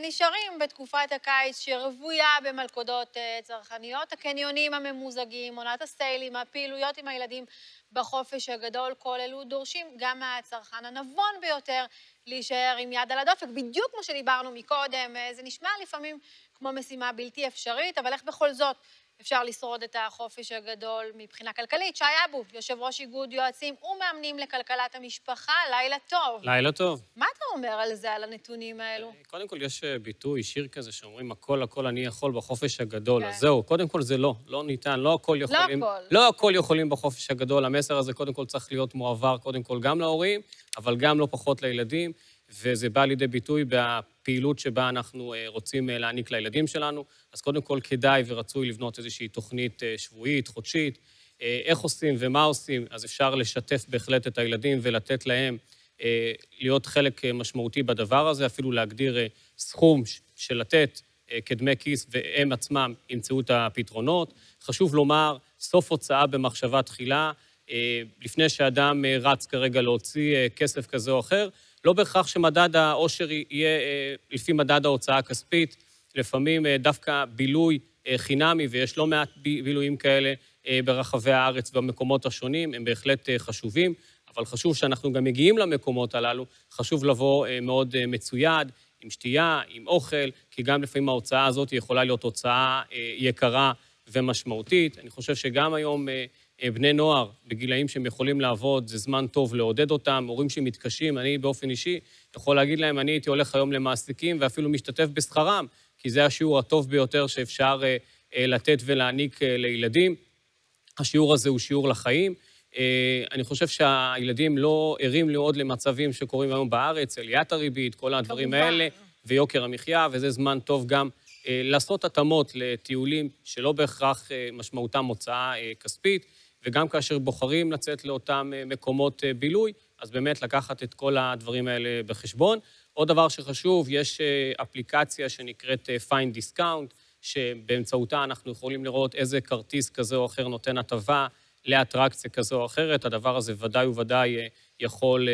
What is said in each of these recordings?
נשארים בתקופת הקיץ שרוויה במלכודות צרכניות, הקניונים הממוזגים, עונת הסטיילים, הפעילויות עם הילדים בחופש הגדול, כל אלו דורשים גם מהצרכן הנבון ביותר להישאר עם יד על הדופק, בדיוק כמו שדיברנו מקודם. זה נשמע לפעמים כמו משימה בלתי אפשרית, אבל איך בכל זאת אפשר לשרוד את החופש הגדול מבחינה כלכלית? שי אבו, יושב ראש איגוד יועצים ומאמנים לכלכלת המשפחה, לילה טוב. לילה טוב. מה אתה אומר על זה, על הנתונים האלו? קודם כל, יש ביטוי, שיר כזה, שאומרים, הכל אני יכול בחופש הגדול. אז זהו, קודם כל זה לא ניתן, לא הכל יכולים. לא הכל יכולים בחופש הגדול. המסר הזה קודם כל צריך להיות מועבר, קודם כל גם להורים, אבל גם לא פחות לילדים, וזה בא לידי ביטוי בפעילות שבה אנחנו רוצים להעניק לילדים שלנו. אז קודם כל כדאי ורצוי לבנות איזושהי תוכנית שבועית, חודשית, איך עושים ומה עושים, אז אפשר לשתף בהחלט את הילדים ולתת להם להיות חלק משמעותי בדבר הזה, אפילו להגדיר סכום של לתת כדמי כיס, והם עצמם ימצאו את הפתרונות. חשוב לומר, סוף הוצאה במחשבה תחילה, לפני שאדם רץ כרגע להוציא כסף כזה או אחר, לא בהכרח שמדד העושר יהיה לפי מדד ההוצאה הכספית, לפעמים דווקא בילוי חינמי, ויש לא מעט בילויים כאלה ברחבי הארץ ובמקומות השונים, הם בהחלט חשובים, אבל חשוב שאנחנו גם מגיעים למקומות הללו, חשוב לבוא מאוד מצויד, עם שתייה, עם אוכל, כי גם לפעמים ההוצאה הזאת יכולה להיות הוצאה יקרה ומשמעותית. אני חושב שגם היום בני נוער בגילאים שהם יכולים לעבוד, זה זמן טוב לעודד אותם, הורים שמתקשים, אני באופן אישי יכול להגיד להם, אני הייתי הולך היום למעסיקים ואפילו משתתף בשכרם, כי זה השיעור הטוב ביותר שאפשר לתת ולהעניק לילדים. השיעור הזה הוא שיעור לחיים. אני חושב שהילדים לא ערים מאוד למצבים שקורים היום בארץ, עליית הריבית, כל הדברים האלה, ויוקר המחיה, וזה זמן טוב גם לעשות התאמות לטיולים שלא בהכרח משמעותם הוצאה כספית, וגם כאשר בוחרים לצאת לאותם מקומות בילוי, אז באמת לקחת את כל הדברים האלה בחשבון. עוד דבר שחשוב, יש אפליקציה שנקראת Find Discount, שבאמצעותה אנחנו יכולים לראות איזה כרטיס כזה או אחר נותן הטבה לאטרקציה כזו או אחרת. הדבר הזה ודאי וודאי יכול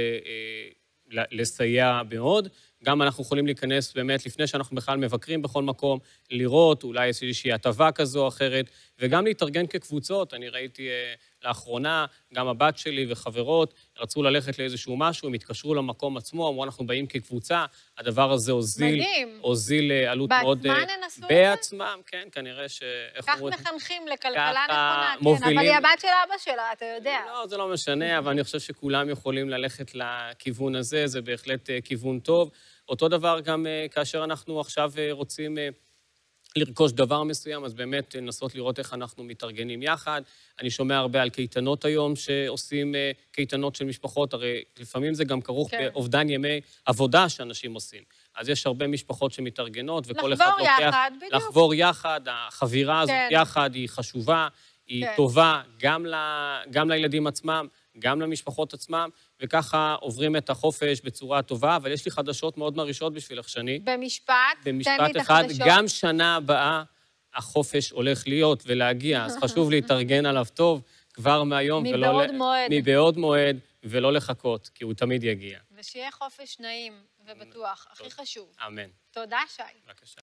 לסייע מאוד. גם אנחנו יכולים להיכנס באמת, לפני שאנחנו בכלל מבקרים בכל מקום, לראות אולי איזושהי הטבה כזו או אחרת, וגם להתארגן כקבוצות. אני ראיתי לאחרונה, גם הבת שלי וחברות רצו ללכת לאיזשהו משהו, הם התקשרו למקום עצמו, אמרו, אנחנו באים כקבוצה, הדבר הזה הוזיל עלות מאוד... בעצמן הן עשו את זה? בעצמם, כן, כנראה ש... כך מחנכים לכלכלה נכונה, כן, אבל היא הבת של אבא שלה, אתה יודע. לא, זה לא משנה, אבל אני חושב שכולם יכולים ללכת לכיוון הזה, זה בהחלט כיוון טוב. אותו דבר גם כאשר אנחנו עכשיו רוצים לרכוש דבר מסוים, אז באמת לנסות לראות איך אנחנו מתארגנים יחד. אני שומע הרבה על קייטנות היום שעושים קייטנות של משפחות, הרי לפעמים זה גם כרוך באובדן ימי עבודה שאנשים עושים. אז יש הרבה משפחות שמתארגנות, וכל אחד לוקח... לחבור יחד, בדיוק. לחבור יחד, החבירה הזאת יחד היא חשובה, היא טובה גם לילדים עצמם, גם למשפחות עצמם, וככה עוברים את החופש בצורה טובה, אבל יש לי חדשות מאוד מרעישות בשבילך, שני. במשפט אחד, גם שנה הבאה החופש הולך להיות ולהגיע, אז חשוב להתארגן עליו טוב כבר מהיום, מבעוד מועד, ולא לחכות, כי הוא תמיד יגיע. ושיהיה חופש נעים ובטוח, הכי חשוב. אמן. תודה, שי. בבקשה.